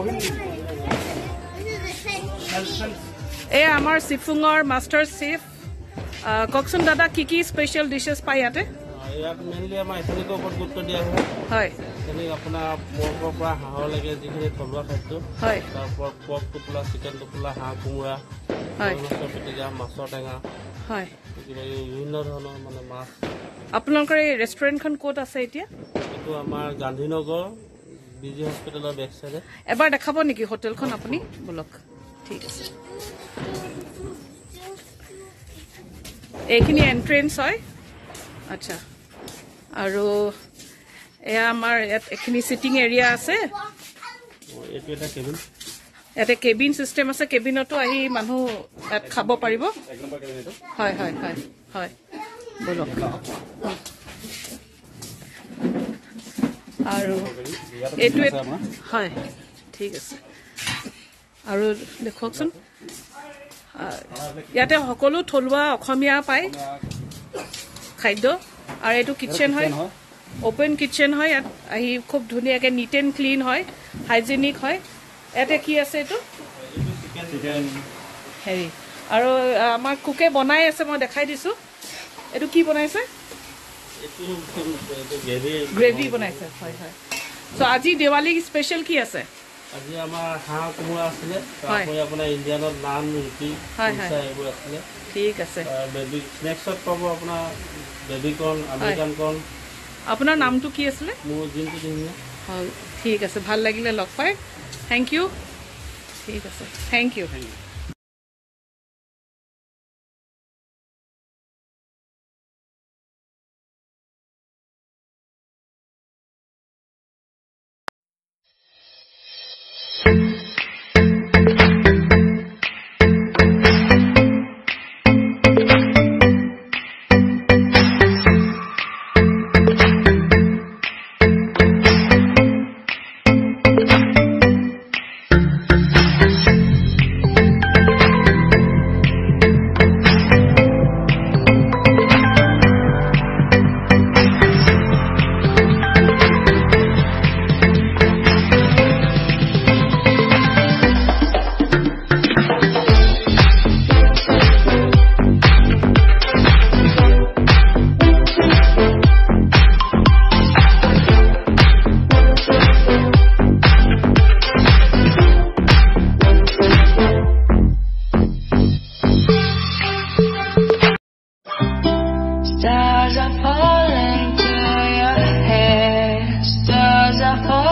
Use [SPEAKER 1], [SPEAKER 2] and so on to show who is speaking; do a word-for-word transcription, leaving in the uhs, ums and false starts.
[SPEAKER 1] এই আমাৰ চিফুঙৰ master chef ককচোন দাদা কি কি স্পেচিয়েল ডিশেছ পায় ইয়াতে
[SPEAKER 2] ইয়াত মেইনলি আমাৰ এথেনিকৰ ওপৰত গুৰুত্ব দিয়া হয়
[SPEAKER 1] হয়
[SPEAKER 2] এথেনিক আপোনাৰ মৰ্গৰ পৰা হাঁহলৈকে যিখিনি থলুৱা খাদ্য
[SPEAKER 1] হয়
[SPEAKER 2] তাৰ ওপৰত পৰ্ক টোপোলা চিকেন টোপোলা হাঁহ কোমোৰা
[SPEAKER 1] হয়
[SPEAKER 2] মাছৰ পিটিকা মাছৰ টেঙা
[SPEAKER 1] হয়
[SPEAKER 2] বিভিন্ন ধৰণৰ মানে মাছ
[SPEAKER 1] আপোনালোকৰ এই ৰেষ্টুৰেণ্টখন ক'ত আছে এতিয়া
[SPEAKER 2] এইটো আমাৰ গান্ধীনগৰ বিজি হস্পিটেলৰ বেক চাইডে
[SPEAKER 1] এবাৰ দেখাব নেকি হোটেলখন আপুনি বলক ঠিক আছে এইখিনি এন্ট্ৰেন্স হয় আচ্ছা আৰু এয়া আমাৰ ইয়াত এইখিনি চিটিং এৰিয়া আছে
[SPEAKER 2] এইটো এটা কেবিন
[SPEAKER 1] ইয়াতে কেবিন চিষ্টেম আছে কেবিনতো আহি মানুহ ইয়াত খাব পাৰিব হয় হয় হয় হয় বলক আৰু এইটো হয় ঠিক আছে আৰু দেখুৱাকচোন ইয়াতে সকলো থলুৱা অসমীয়া পায় খাদ্য আৰু এইটো কিটচেন হয় ওপেন কিটচেন হয় ইয়াত আহি খুব ধুনীয়াকৈ নিট এণ্ড ক্লিন হয় হাইজেনিক হয় ইয়াতে কি আছে এইটো হেৰি আৰু আমাৰ কুকে বনাই আছে মই দেখাই দিছোঁ এইটো কি বনাইছে গ্ৰেভি বনাইছে হয় হয় চ' আজি দেৱালী স্পেচিয়েল কি আছে
[SPEAKER 2] আজি আমাৰ হাঁহ কোমোৰা আছিলে তাৰপৰি আপোনাৰ ইণ্ডিয়ানত নান ৰুটি এইবোৰ আছিলে
[SPEAKER 1] ঠিক আছে
[SPEAKER 2] বেবি স্নেক্সত পাব আপোনাৰ বেবি কৰ্ণ আমেৰিকান কৰ্ণ
[SPEAKER 1] আপোনাৰ নামটো কি আছিলে
[SPEAKER 2] মোৰ জিন্তু দিহিঙীয়া
[SPEAKER 1] হয় ঠিক আছে ভাল লাগিলে লগ পাই থেংক ইউ ঠিক আছে thank you thank you Stars are falling to your head. Stars are falling.